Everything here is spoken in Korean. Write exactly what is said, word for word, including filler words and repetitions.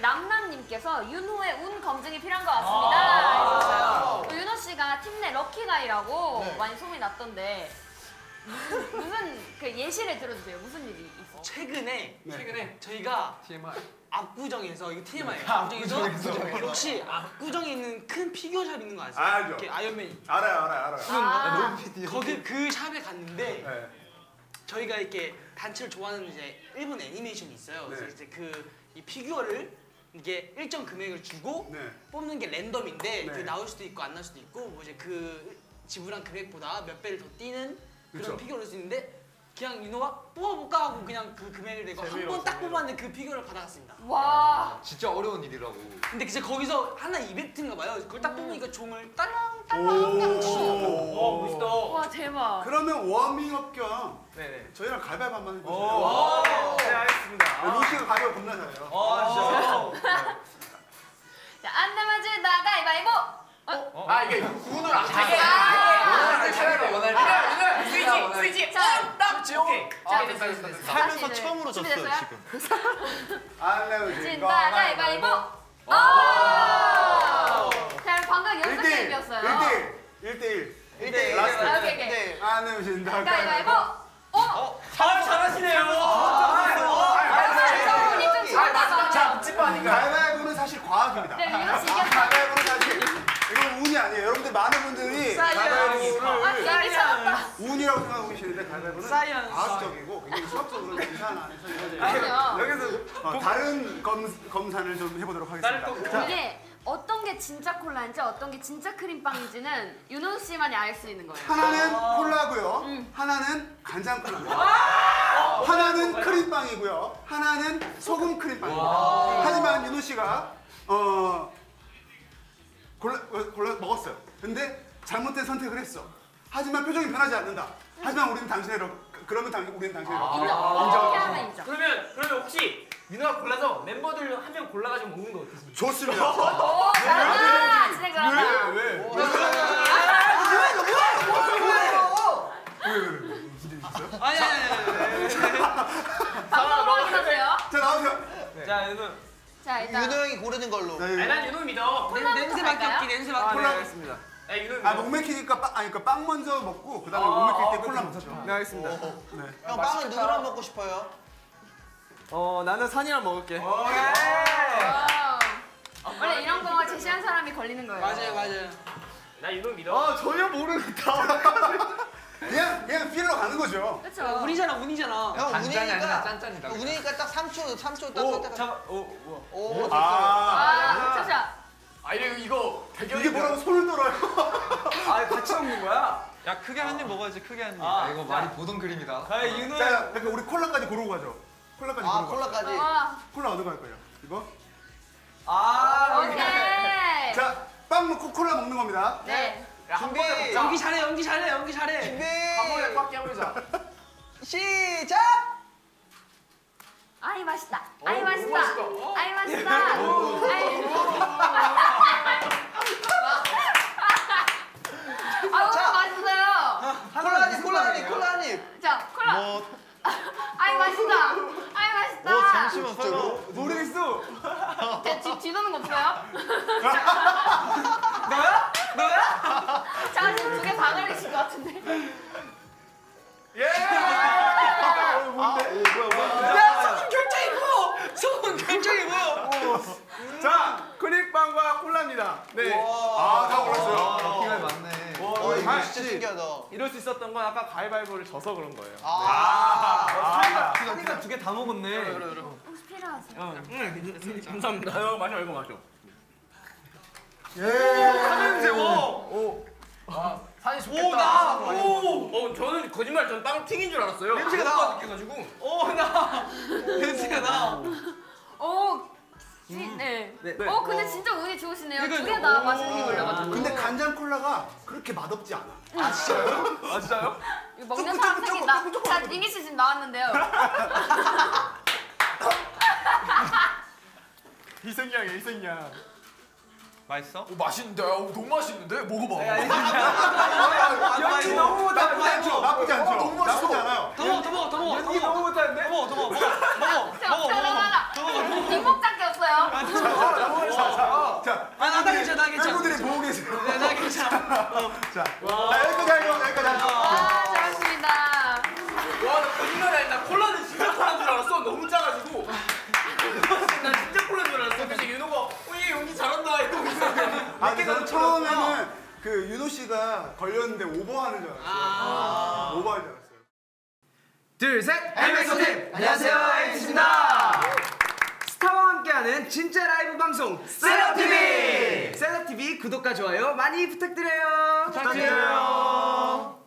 남남님께서 윤호의 운 검증이 필요한 것 같습니다. 해주셨어요. 윤호 씨가 팀 내 럭키가이라고 네. 많이 소문이 났던데 무슨, 무슨 그 예시를 들어주세요. 무슨 일이 있어요? 최근에 네. 최근에 저희가 티엠아이. 압구정에서 이거 티엠아이예요. 압구정에서 압구정에서 혹시 압구정에 있는 큰 피규어샵 있는 거 아세요? 알죠. 이렇게 아이언맨. 알아요, 알아요, 알아요. 아 거기 그 샵에 갔는데 네. 저희가 이렇게 단체를 좋아하는 이제 일본 애니메이션이 있어요. 그래서 네. 이제 그 이 피규어를 이게 일정 금액을 주고 네. 뽑는 게 랜덤인데 네. 그 나올 수도 있고 안 나올 수도 있고 뭐 이제 그 지불한 금액보다 몇 배를 더 뛰는 그런 그쵸. 피규어를 수 있는데 그냥 윤호가 뽑아볼까 하고 그냥 그 금액을 내고 한 번 딱 뽑았는데 그 피규어를 받아갔습니다. 와. 진짜 어려운 일이라고. 근데 이제 거기서 하나 이벤트인가 봐요. 그걸 딱 뽑으니까 종을 딸랑 딸랑 딸랑 치시더라고요. 와 멋있다. 와 대박. 그러면 워밍업 겸 네네. 저희랑 가위바위보 한번 해보세요. 오. 네 알겠습니다. 루시가 가위바위보 겁나 잘해요. 아 진짜. 자, 안 남아진다 가위바위보. 어? 아 이게 운을 안 자기. 원할 때 차라리 원할 때. 스위치 스위치. 자, 딱 오케이. 자, 됐다 됐다 됐다. 살면서 처음으로 졌어요 지금. 안 내면 진다 가위바위보. 아! 자, 방금 연습 게임이었어요. 일 대 일. 일 대 일. 일 대 일. 라스트. 아, 오케이 오케이. 안 내면 진다 가위바위보. 어? 잘 잘하시네요. 운이 좀 좋았나 봐요. 가위바위보는 사실 과학입니다. 네, 윤호 씨 이겼어요. 가위바위보는 사실 이건 운이 아니에요. 여러분들 많은 분들이 아, 가위바위보를 얘기 찾았다. 운이라고 생각하고 계시는데 가위바위보는 사이언스. 과학적이고 굉장히 수학적으로 계산 안에서 이루어져요. 맞아요. 여기서 어, 다른 검, 검사를 좀 해보도록 하겠습니다. 자, 이게 어떤 게 진짜 콜라인지 어떤 게 진짜 크림빵인지는 윤호 씨만이 알 수 있는 거예요. 하나는 콜라고요. 음. 하나는 간장 콜라입니다. 하나는 크림빵이고요. 하나는 소금 크림빵입니다. 하지만 윤호 씨가 어 골라, 어, 골라 먹었어요. 근데 잘못된 선택을 했어. 하지만 표정이 변하지 않는다. 하지만 우리는 당신의 럭, 그러면 당, 우리는 당신의 럭. 인정. 이렇게 하면 인정. 그러면 그러면 혹시 민호가 골라서 멤버들 한 명 골라가지고 먹는 거 어떻습니까? 좋습니다. 오, 잘한다. 진짜 잘한다. 왜? 왜? 아니 아니 아니. 방송 확인하세요. 자, 나오세요. 자 윤호. 자, 일단 윤호 형이 고르는 걸로. 네, 아니 난 윤호 믿어. 콜라부터 냄새 갈까요? 맡기 냄새 맡기. 콜라. 알겠습니다. 야 윤호 믿어. 아, 목 맥히니까 빵, 아니, 그러니까 빵 먼저 먹고 그다음에 목 맥힐 때 콜라 먹죠. 네 알겠습니다. 네. 형 빵은 누구랑 먹고 싶어요? 어 나는 산이랑 먹을게. 와. 원래 이런 거 제시한 사람이 걸리는 거예요. 맞아요 맞아요. 나 윤호 믿어. 아 전혀 모르겠다. 그냥 그냥 필러 가는 거죠. 그렇죠. 운이잖아 운이잖아. 형 간장이 아니라 운이니까 짠짠이다. 운이니까 딱 삼 초 삼 초 딱 오 선택. 잠깐. 오 우와. 오 됐어요. 아, 아, 자, 자. 아 이거 이거 대결이. 이게 뭐라고 손을 떨어요? 아 같이 먹는 거야? 야 크게 한 입 먹어야지 크게 한 입. 아, 이거 자. 많이 보던 그림이다. 아 윤호. 자, 그러니까 우리 콜라까지 고르고 가죠. 콜라까지 아 고르고. 가죠. 콜라까지. 와. 콜라 어디 갈 거예요? 이거? 아 오케이. 자, 빵 먹고 콜라 먹는 겁니다. 네. 준비. 연기 잘해 연기 잘해 연기 잘해. 준비. 한 번에 꽉 깨물자. 시작. 아이 맛있다. 아이 오, 맛있다. 맛있다. 어? 아이 맛있다. 아이. 아, 자. 너무 맛있어요. 콜라 한 입, 콜라 한 입, 콜라 한 입. 자, 콜라. 아이 맛있다. 아이 맛있다. 어, 잠시만 설마. 모르겠어. 제 뒤, 뒤도는 거 없어요? 너야? 너야? 자, 지금 두 개 방을리신 것 같은데. 예. 아, 뭔데? 야 소금 굉장히 보여. 소금 굉장히 보여. 자 크림빵과 콜라입니다. 네. 아, 다 골랐어요. 기가 많네. 어 이거 아, 진짜 신기하다. 이럴 수 있었던 건 아까 가위바위보를 져서 그런 거예요. 아. 사이가 사이가 두 개 다 먹었네. 혹시 필요하세요? 감사합니다. 어, 마셔 이거 마셔. 냄새 오. 오. 산이 좋겠다. 오 나. 오. 어 저는 거짓말 전 빵 튀긴 줄 알았어요. 냄새가 아까 나. 느껴가지고. 오 나. 냄새가 나. 오. 지, 네. 네. 어, 근데 진짜 운이 좋으시네요. 두 이거- 개 다 맛있는 게 걸려가지고. 근데 간장 콜라가 그렇게 맛없지 않아. 아 진짜요? 아 진짜요? 이거 먹는 사람 생긴다. 자, 잉기 씨 지금 나왔는데요. 희생양이야 희생양. 맛있어? 오 맛있는데? 오, 너무 맛있는데? 먹어봐. 연기 너무 나쁘지 않죠? 나쁘지 않죠? 너무 맛있어. 나쁘지 않아요. 더 먹어 더 먹어 더 먹어. 연기 너무 못하는데? 더 먹어 더 먹어. 먹어 먹어 자, 자, 자, 자. 뒷목 잡기 없어요. 자, 자 여기까지 하고 여기까지 하고. 와, 잘했습니다. 와, 나 거짓말이 나 콜라는 진짜 콜라인 줄 알았어. 너무 짜가지고. 난 진짜 콜라인 줄 알았어. 그래서 윤호가 어, 얘 연기 잘한다 이러고 있었는데. 아, 근데 저는 처음에는 그 윤호 씨가 걸렸는데 오버하는 줄 알았어요. 아 오버하는 줄 알았어요. 둘, 셋! 엠엑스팀! 안녕하세요, 엠엑스입니다. 스타와 함께하는 진짜 라이브 방송 셀럽티비! 셀럽티비 구독과 좋아요 많이 부탁드려요. 부탁드려요.